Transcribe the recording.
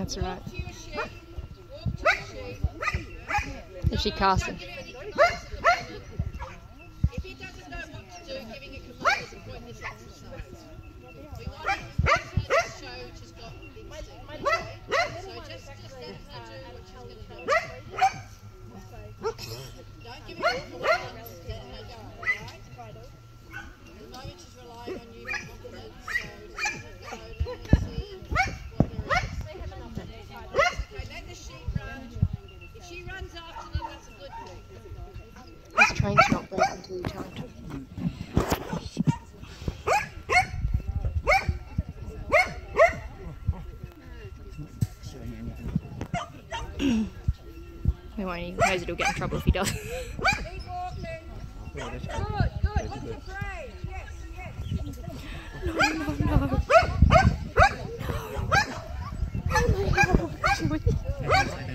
That's right. If she casts it. If he doesn't know what to do, giving a command is a pointless exercise. We want him to show she's got instinct. So just let her do what she's going to do. Don't give her all the way, let her go, alright? At the moment she's relying on you for confidence, so let her go, let her see what there is. Okay, let the sheep run. If she runs after them, that's a good thing. This train's not break until you tell him to. We won't. He knows it'll get in trouble if he does. Keep walking. Good, good. Look at Gray. Yes, yes. No. Oh my God.